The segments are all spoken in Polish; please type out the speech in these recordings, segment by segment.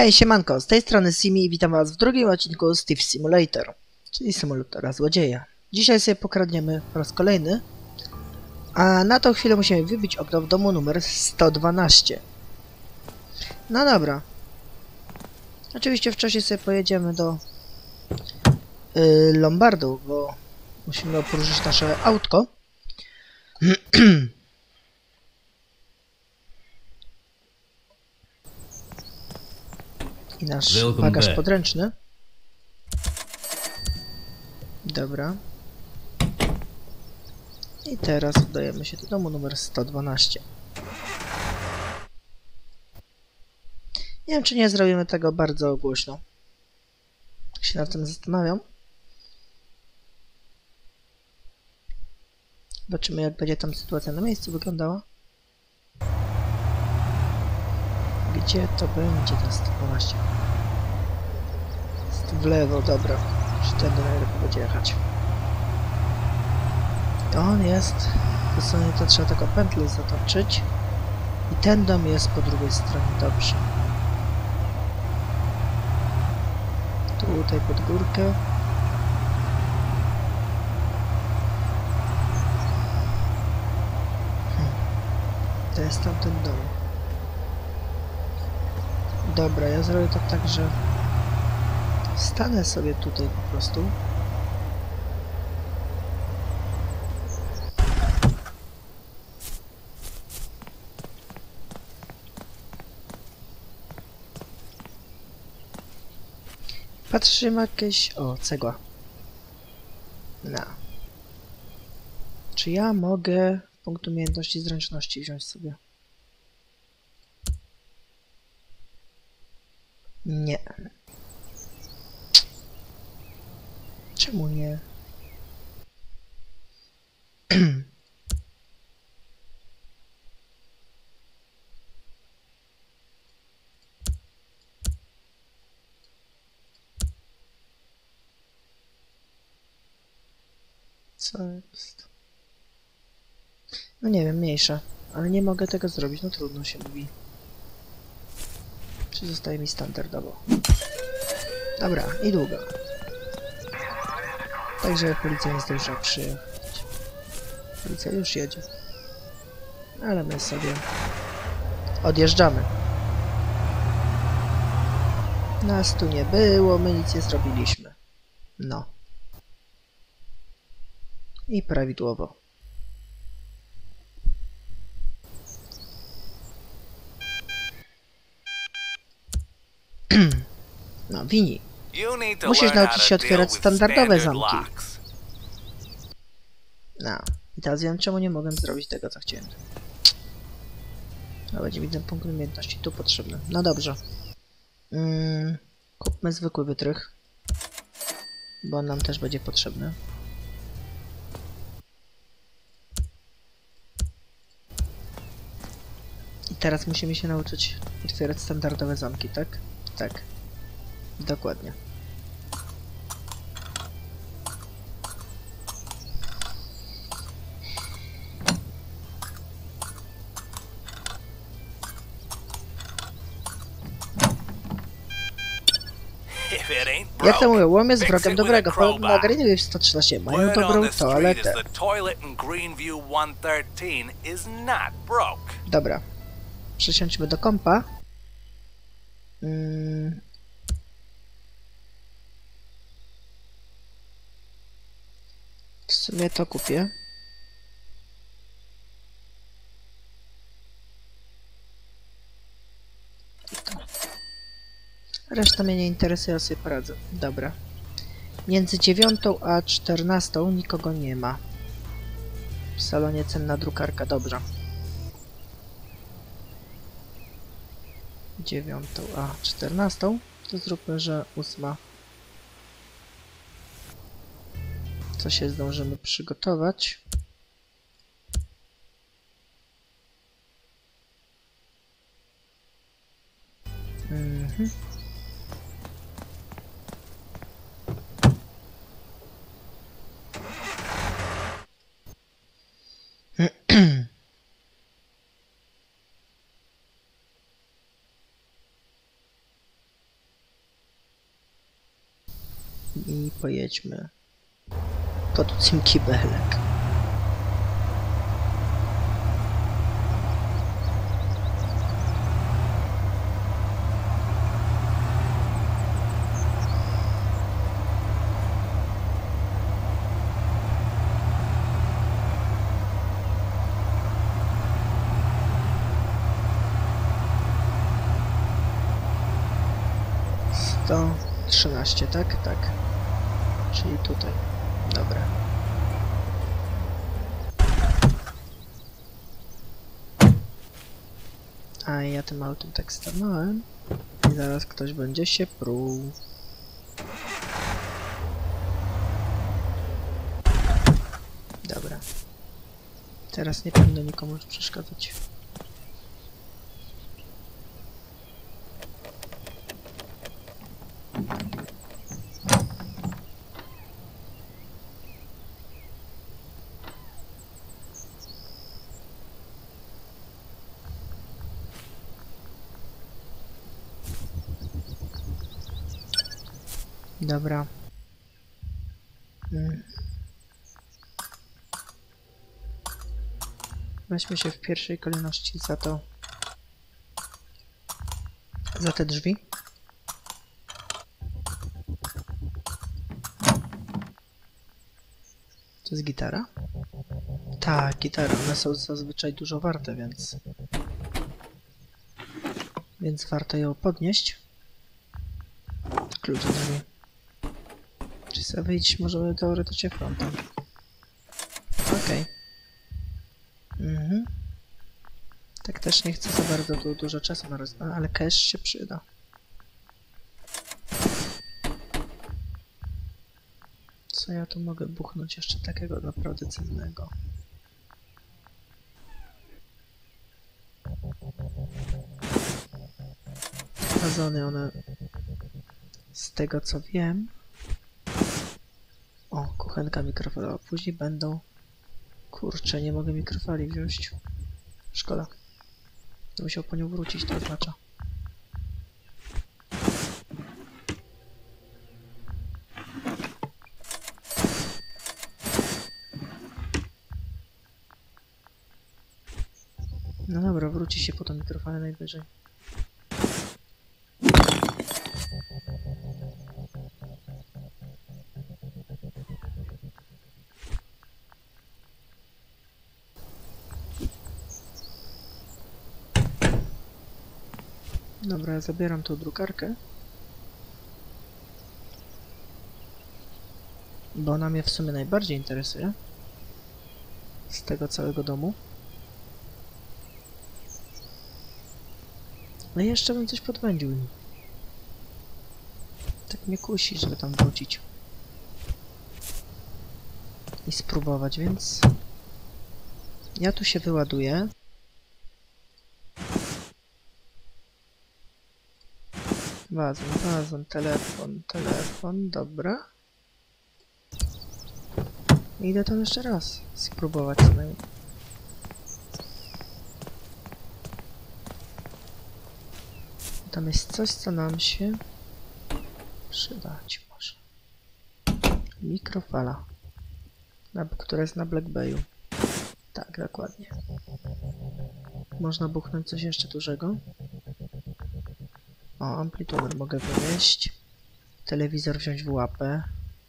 Hej, siemanko, z tej strony Simi i witam was w drugim odcinku z Thief Simulator, czyli symulatora złodzieja. Dzisiaj sobie pokradniemy po raz kolejny, a na tą chwilę musimy wybić okno w domu numer 112. No dobra. Oczywiście wcześniej sobie pojedziemy do Lombardu, bo musimy opróżnić nasze autko. I nasz bagaż podręczny. Dobra. I teraz udajemy się do domu numer 112. Nie wiem, czy nie zrobimy tego bardzo głośno. Tak się nad tym zastanawiam. Zobaczymy, jak będzie tam sytuacja na miejscu wyglądała. Gdzie to będzie ten 112? Jest w lewo, dobra. Czy tędy najlepiej będzie jechać? To on jest. Po stronie to trzeba tylko pętlę zatoczyć. I ten dom jest po drugiej stronie, dobrze. Tutaj pod górkę. To jest tamten dom. Dobra, ja zrobię to tak, że stanę sobie tutaj po prostu. Patrzymy jakieś... O, cegła. No. Czy ja mogę punkt umiejętności zręczności wziąć sobie? Nie. Czemu nie? Co jest? No nie wiem, mniejsza. Ale nie mogę tego zrobić, no trudno się mówi. Czy zostaje mi standardowo? Dobra, i długo. Także policja nie zdążyła przyjechać. Policja już jedzie. Ale my sobie odjeżdżamy. Nas tu nie było, my nic nie zrobiliśmy. No. I prawidłowo. No, Wini. Musisz nauczyć się otwierać standardowe zamki. No. I teraz wiem, czemu nie mogłem zrobić tego, co chciałem. No, będzie mi ten punkt umiejętności tu potrzebny. No dobrze. Kupmy zwykły wytrych. Bo on nam też będzie potrzebny. I teraz musimy się nauczyć otwierać standardowe zamki, tak? Tak. Dokładnie. Jak to mówią, łom jest wrogiem dobrego. Podobno na Greenview 113 mają dobrą toaletę. Dobra. Przesiądźmy do kompa. W sumie to kupię. Reszta mnie nie interesuje, ja sobie poradzę. Dobra. Między 9 a 14 nikogo nie ma. W salonie cenna drukarka, dobrze. 9 a 14 to zróbmy, że 8. Co się zdążymy przygotować? i pojedźmy pod tym kibelek. To 13, tak? Tak. Czyli tutaj. Dobra. A ja tym autem tak stanąłem i zaraz ktoś będzie się pruł. Dobra. Teraz nie powinno nikomu już przeszkadzać. Dobra. Weźmy się w pierwszej kolejności za te drzwi. To jest gitara? Tak, gitara. One są zazwyczaj dużo warte, więc warto ją podnieść. Klucz do drzwi. Czy sobie wyjść możemy teoretycznie frontem. Okej. Tak też nie chcę za bardzo dużo czasu na ale cash się przyda. Co ja tu mogę buchnąć jeszcze takiego naprawdę cennego? Wazony one, z tego co wiem... O, kuchenka mikrofalowa. Później będą... Kurczę, nie mogę mikrofali wziąć. Szkoda. Będę musiał po nią wrócić, to oznacza. No dobra, wróci się po tą mikrofalę najwyżej. Dobra, ja zabieram tą drukarkę. Bo ona mnie w sumie najbardziej interesuje. Z tego całego domu. No i jeszcze bym coś podwędził. Tak mnie kusi, żeby tam wrócić. I spróbować, więc... Ja tu się wyładuję. Wazon, telefon, dobra. Idę tam jeszcze raz spróbować co najmniej. Tam jest coś, co nam się przydać może. Mikrofala, która jest na Black Bayu. Tak, dokładnie. Można buchnąć coś jeszcze dużego. O, amplitudę mogę wynieść. Telewizor wziąć w łapę.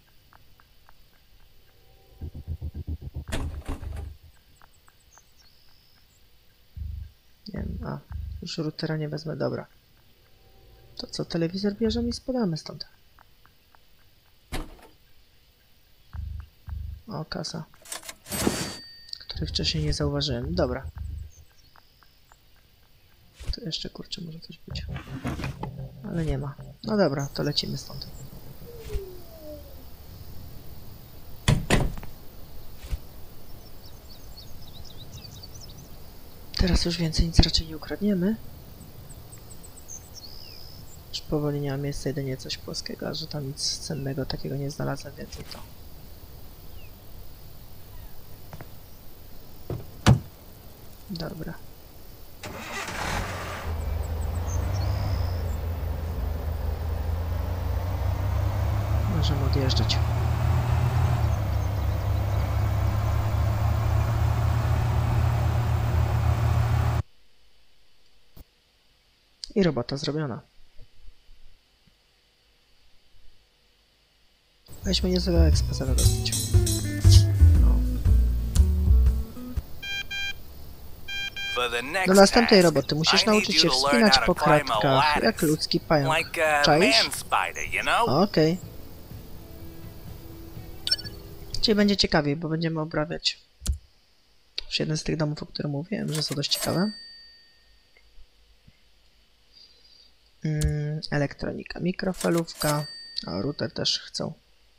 Nie wiem, już routera nie wezmę, dobra. To co, telewizor bierzemy i spadamy stąd. O, kasa. Której wcześniej nie zauważyłem. Dobra. Tu jeszcze, kurczę, może coś być. Ale nie ma. No dobra, to lecimy stąd. Teraz już więcej nic raczej nie ukradniemy. Już powoli nie ma miejsca, jedynie coś płaskiego, a że tam nic cennego takiego nie znalazłem, więcej to. Dobra. możemy odjeżdżać. I robota zrobiona. Weźmy niezłego ekspesera dosyć. No. Do następnej roboty musisz nauczyć się wspinać po kratkach, jak ludzki pająk. Czaisz? Okej. Czyli będzie ciekawiej, bo będziemy obrabiać już jeden z tych domów, o których mówiłem, że są dość ciekawe. Elektronika, mikrofalówka, a router też chcą.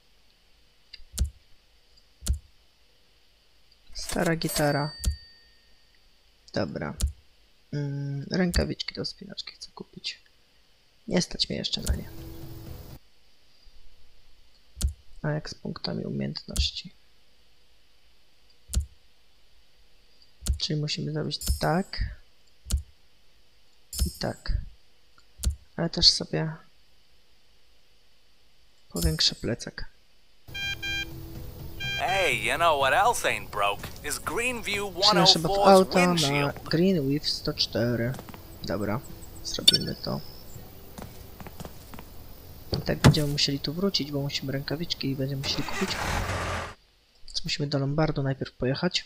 Stara gitara. Dobra. Rękawiczki do spinaczki chcę kupić. Nie stać mnie jeszcze na nie. A jak z punktami umiejętności? Czyli musimy zrobić tak i tak. Ale też sobie powiększę plecak. Hey, you know what else ain't broke is Greenview Przenoszę w 104's auto na windshield. Greenwich 104. Dobra, zrobimy to. I tak będziemy musieli tu wrócić, bo musimy rękawiczki i będziemy musieli kupić. Więc musimy do Lombardu najpierw pojechać.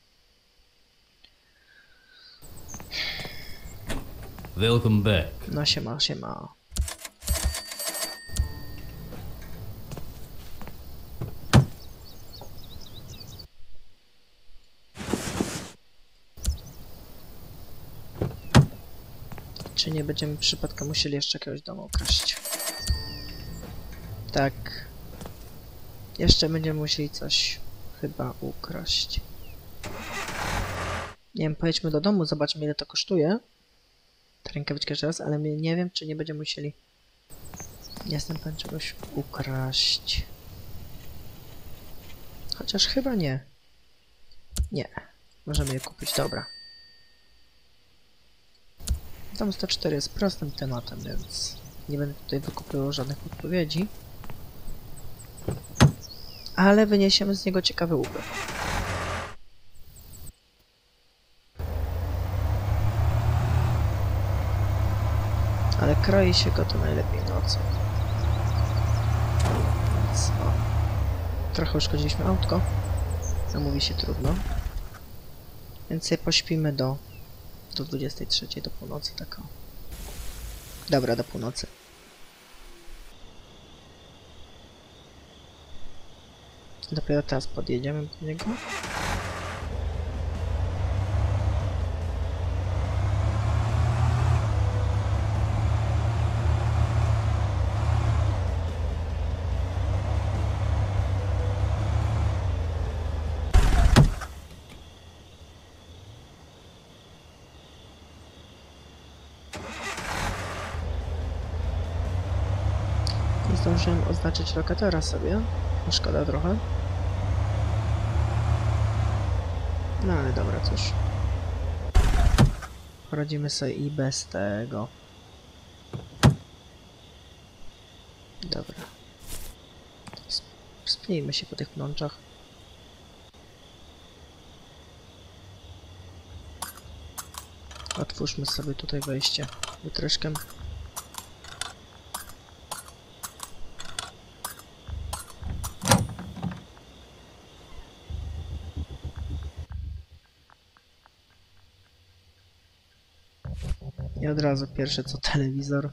Welcome back. No siema, siema. Czy nie będziemy przypadkiem musieli jeszcze jakiegoś domu ukraść? Tak. Jeszcze będziemy musieli coś chyba ukraść. Nie wiem, pojedźmy do domu, zobaczmy ile to kosztuje. Tę rękawiczkę jeszcze raz, ale nie wiem, czy nie będziemy musieli... Nie jestem pewien czegoś ukraść. Chociaż chyba nie. Nie. Możemy je kupić, dobra. Dom 104 jest prostym tematem, więc nie będę tutaj wykupywał żadnych odpowiedzi. Ale wyniesiemy z niego ciekawy łupy. Ale kroi się go to najlepiej nocą. Więc o. Trochę uszkodziliśmy autko. No mówi się trudno. Więc sobie pośpimy do 23, do północy taką. Dobra, do północy. Dopiero teraz podjedziemy do niego. Nie zdążyłem oznaczyć lokatora sobie. Szkoda trochę. No ale dobra, cóż. Poradzimy sobie i bez tego. Dobra. Spnijmy się po tych pnączach. Otwórzmy sobie tutaj wejście wytryszkiem. I od razu pierwsze co telewizor.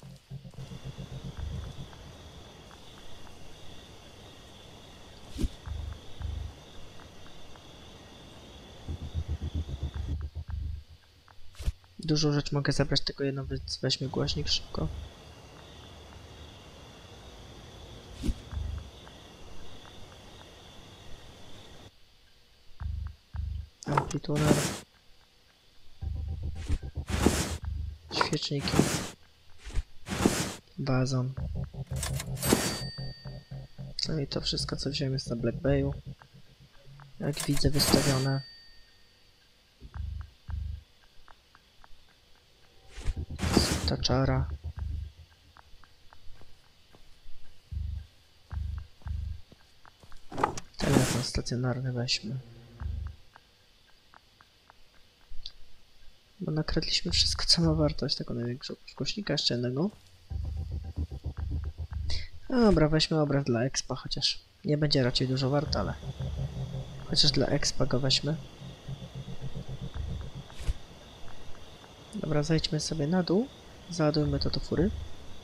Dużą rzecz mogę zabrać, tylko jedno, więc weźmy głośnik szybko. Amplituner. Świeczniki. Wazon. No i to wszystko, co wziąłem, jest na Black Bayu. Jak widzę, wystawione. Ta czara. Telewizor stacjonarny weźmy. Bo nakradliśmy wszystko, co ma wartość tego największego głośnika, jeszcze jednego. Dobra, weźmy obraz dla expa, chociaż nie będzie raczej dużo wart, ale chociaż dla expa go weźmy. Dobra, zejdźmy sobie na dół, załadujmy to do fury.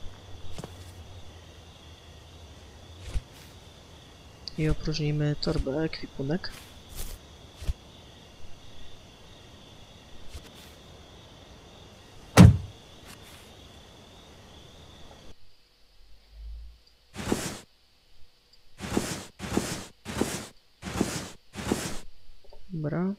I opróżnijmy torbę ekwipunek. Dobra.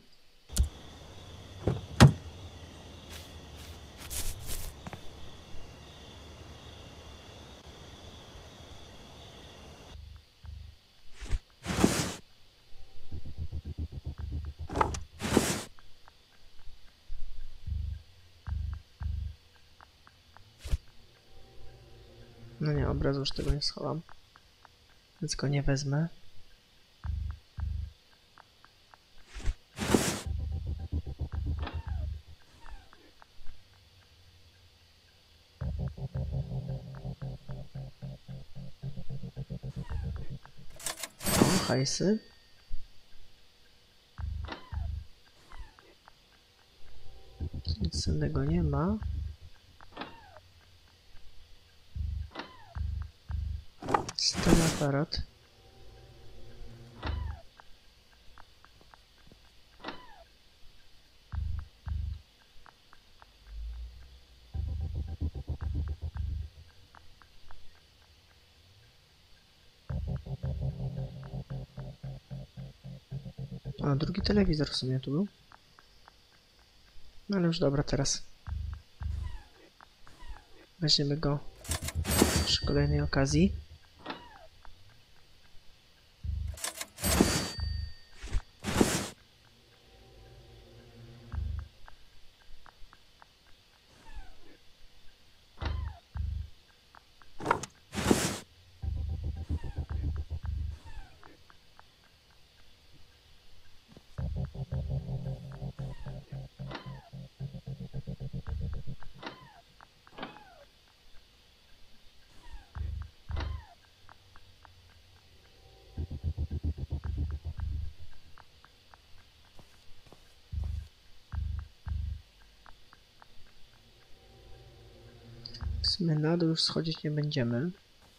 No nie, obrazu już tego nie schowam, więc go nie wezmę. O, hajsy. Nic innego nie ma. Ten aparat. A, drugi telewizor w sumie tu był. No ale już dobra, teraz weźmiemy go przy kolejnej okazji. W sumie na dół już schodzić nie będziemy.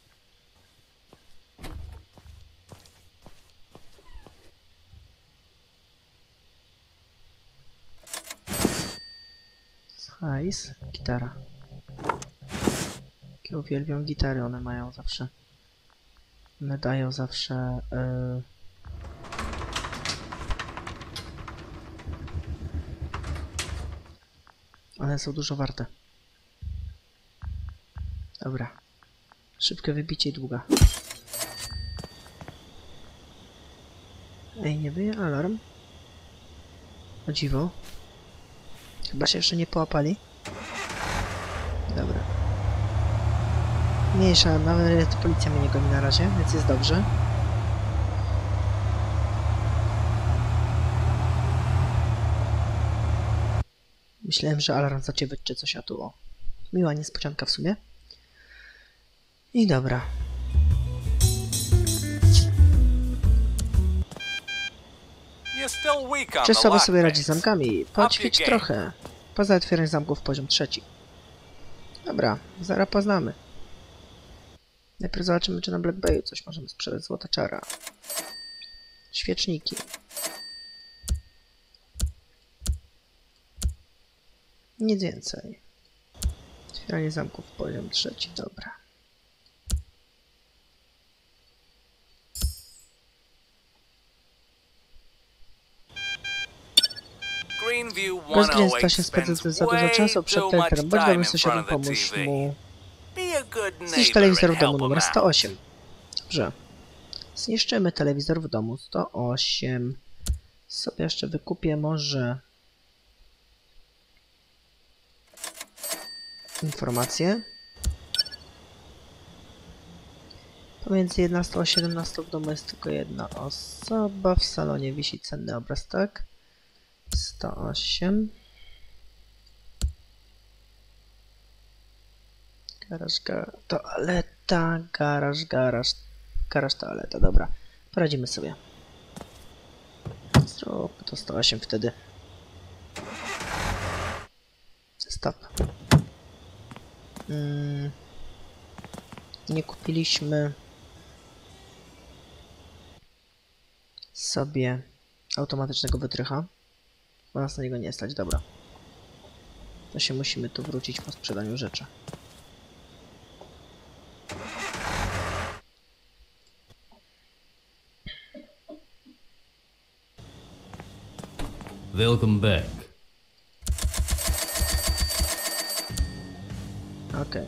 Hajs, gitara. Ja uwielbiam gitary, one mają zawsze... One dają zawsze... One są dużo warte. Dobra. Szybkie wybicie i długa. Ej, nie wyje alarm? O dziwo. Chyba się jeszcze nie połapali. Dobra. Mniejsza, nawet policja mnie nie goni na razie, więc jest dobrze. Myślałem, że alarm zaciewać czy coś, a tu o. Miła niespodzianka w sumie. I dobra. Czy słabo sobie radzi z zamkami? Poćwicz trochę. Poza otwieraniem zamków poziom 3. Dobra, zaraz poznamy. Najpierw zobaczymy, czy na Black Bayu coś możemy sprzedać. Złota czara. Świeczniki. Nic więcej. Otwieranie zamków poziom 3. Dobra. Rozgryz stał się spędzać za dużo czasu przed telewitorem. Bądź dobrym sąsiadem, pomóż mu. Zniszcz telewizor w domu numer 108. Dobrze. Zniszczymy telewizor w domu 108. Sobie jeszcze wykupię może... informacje. Pomiędzy 11 a 17 w domu jest tylko jedna osoba. W salonie wisi cenny obraz, tak? 108. Toaleta, garaż, toaleta, dobra. Poradzimy sobie. Zrób to 108 wtedy. Stop. Nie kupiliśmy sobie automatycznego wytrycha, bo nas na niego nie stać, dobra. To się musimy tu wrócić po sprzedaniu rzeczy. Welcome back. Okej.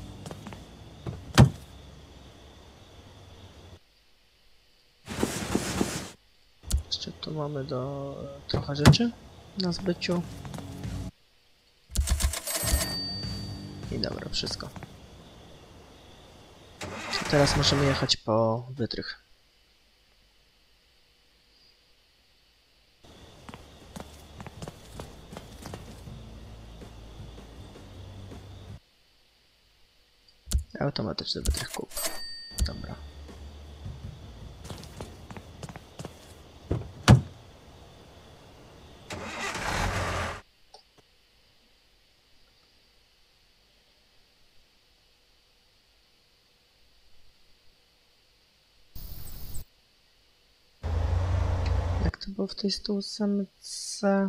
Jeszcze tu mamy trochę rzeczy na zbyciu. I dobra, wszystko. To teraz możemy jechać po wytrych. Automatyczny wytrych kup. Dobra. Jak to było w tej 108?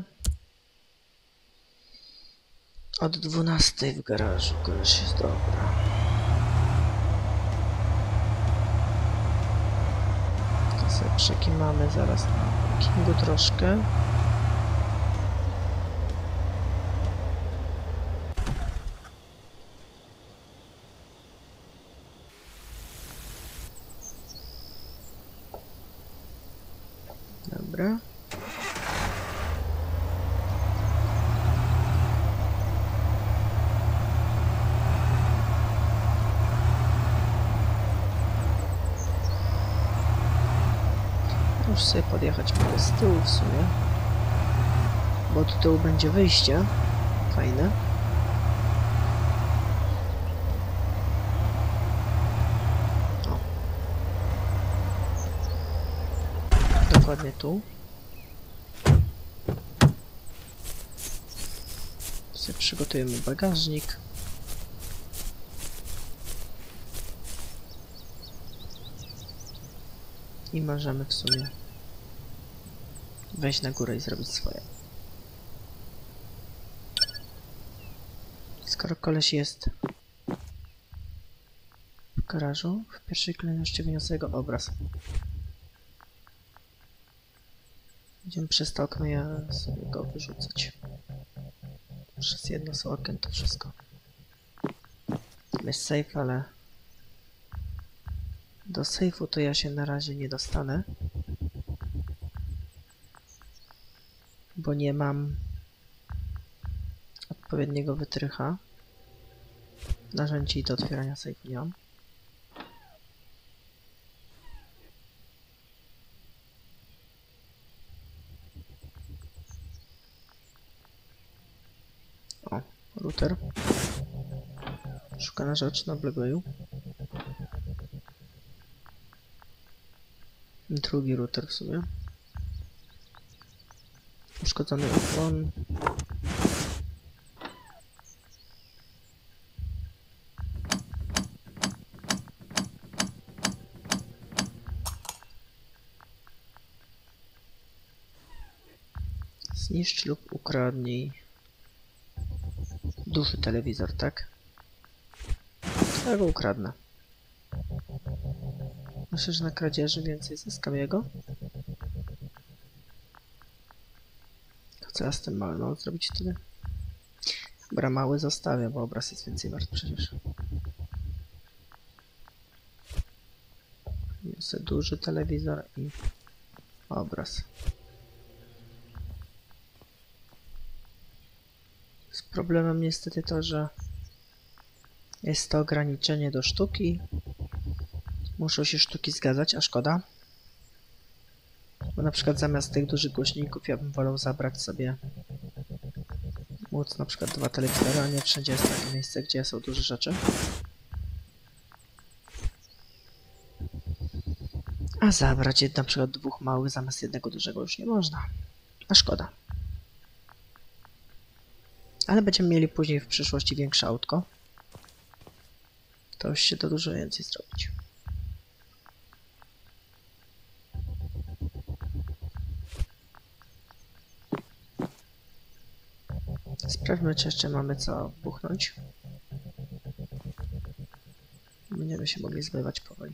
Od 12 w garażu, koleś jest dobra. To sobie przekimamy zaraz na parkingu troszkę. Dobra. Już sobie podjechać mogę z tyłu w sumie, bo od tyłu będzie wyjście. Fajne. O. Dokładnie tu. Sobie przygotujemy bagażnik. I możemy w sumie wejść na górę i zrobić swoje. Skoro koleś jest w garażu, w pierwszej kolejności wyniosę jego obraz. Będziemy przez to okno ja sobie go wyrzucać. Przez jedno z okien to wszystko. Tam jest safe, ale do safe'u to ja się na razie nie dostanę. Bo nie mam odpowiedniego wytrycha. Narzędzi do otwierania safe'u nie mam. O, router. Szukana rzecz na Blackwayu. Drugi router w sumie. Uszkodzony iPhone. Zniszcz lub ukradnij duży telewizor, tak? Ja go ukradnę. Myślę, że na kradzieży więcej zyskam jego. To co ja z tym małym mam zrobić wtedy? Dobra, mały zostawię, bo obraz jest więcej wart przecież. Niosę duży telewizor i obraz. Z problemem niestety to, że jest to ograniczenie do sztuki Muszą się sztuki zgadzać, a szkoda. Bo na przykład zamiast tych dużych głośników ja bym wolał zabrać sobie móc na przykład 2 telewizory, a nie wszędzie jest takie miejsce, gdzie są duże rzeczy. A zabrać na przykład 2 małych zamiast jednego dużego już nie można. A szkoda. Ale będziemy mieli później w przyszłości większe autko. To już się to dużo więcej zrobić. Sprawdźmy, czy jeszcze mamy co buchnąć. Będziemy się mogli zmywać powoli.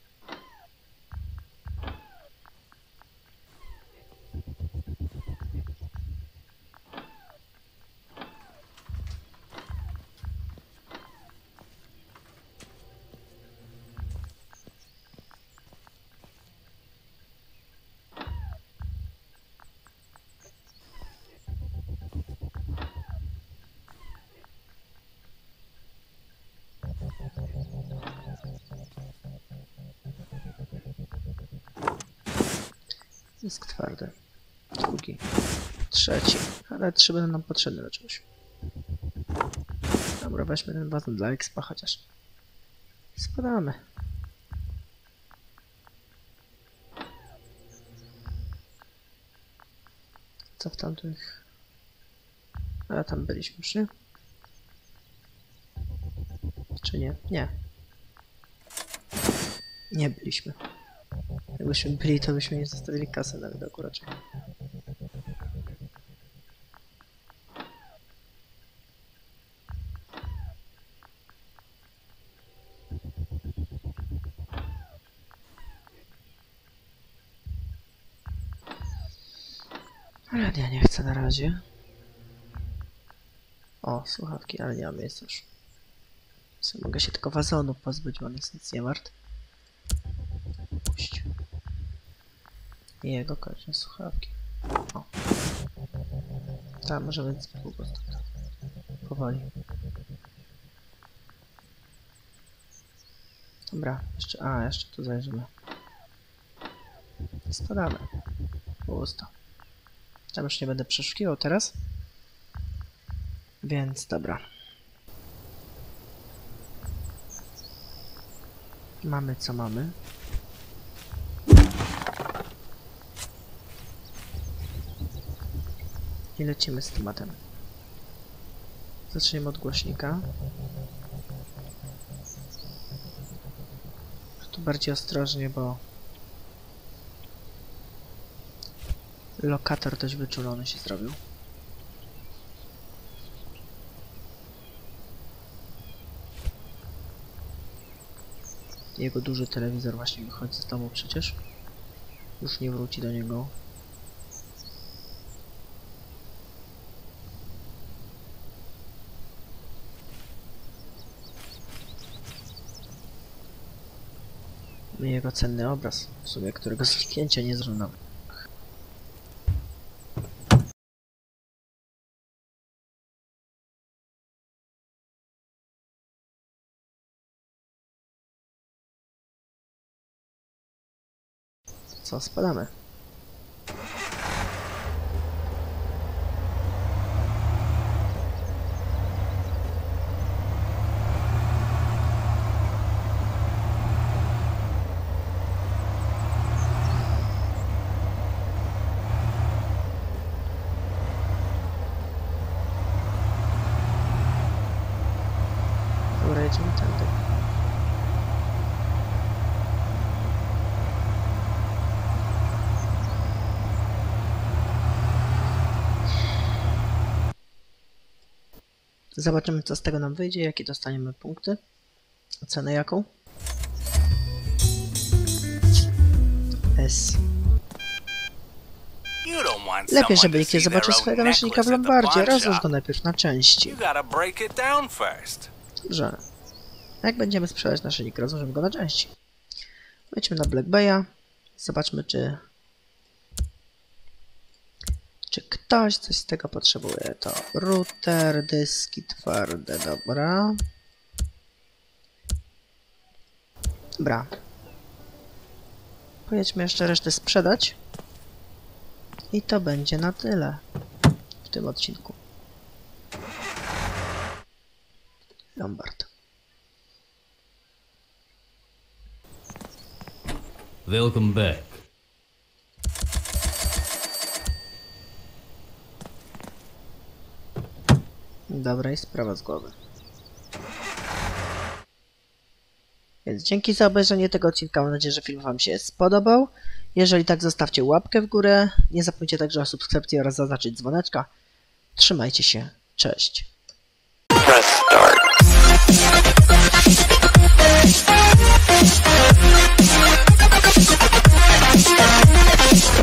Dysk twardy. Drugi. Trzeci. Ale 3 będą nam potrzebne do czegoś. Dobra, weźmy ten bazon dla expa chociaż. Spadamy. Co w tamtych... A tam byliśmy już, nie? Czy nie? Nie. Nie byliśmy. Jakbyśmy byli, to byśmy nie zostawili kasy na widoku raczej. Radia nie chcę na razie. O, słuchawki, ale nie mam miejsca już. Mogę się tylko wazonu pozbyć, bo on jest nic nie wart. Puść. I jego kończę słuchawki. O. Tam możemy po prostu powoli. Dobra, jeszcze tu zajrzymy. Spadamy. Pusto. Tam już nie będę przeszukiwał teraz. Więc dobra. Mamy co mamy. I lecimy z tematem. Zaczniemy od głośnika. Tu bardziej ostrożnie, bo lokator dość wyczulony się zrobił. Jego duży telewizor właśnie wychodzi z domu przecież. Już nie wróci do niego. I jego cenny obraz, w sumie którego zniknięcia nie zrównamy. Co, spadamy? Dobra, jedziemy tędy. Zobaczymy, co z tego nam wyjdzie, jakie dostaniemy punkty. Ocenę jaką? S. Lepiej, żeby nikt nie zobaczył swojego naszyjnika w lombardzie. Rozłóż go najpierw na części. Dobrze. Jak będziemy sprzedać naszyjnik, rozłożymy go na części. Wejdźmy na Black Bay'a. Zobaczmy, czy ktoś coś z tego potrzebuje. To router, dyski twarde, dobra. Dobra. Pojedźmy jeszcze resztę sprzedać. I to będzie na tyle w tym odcinku. Lombard. Welcome back. Dobra, i sprawa z głowy. Więc dzięki za obejrzenie tego odcinka. Mam nadzieję, że film wam się spodobał. Jeżeli tak, zostawcie łapkę w górę. Nie zapomnijcie także o subskrypcji oraz zaznaczyć dzwoneczka. Trzymajcie się. Cześć. Press start.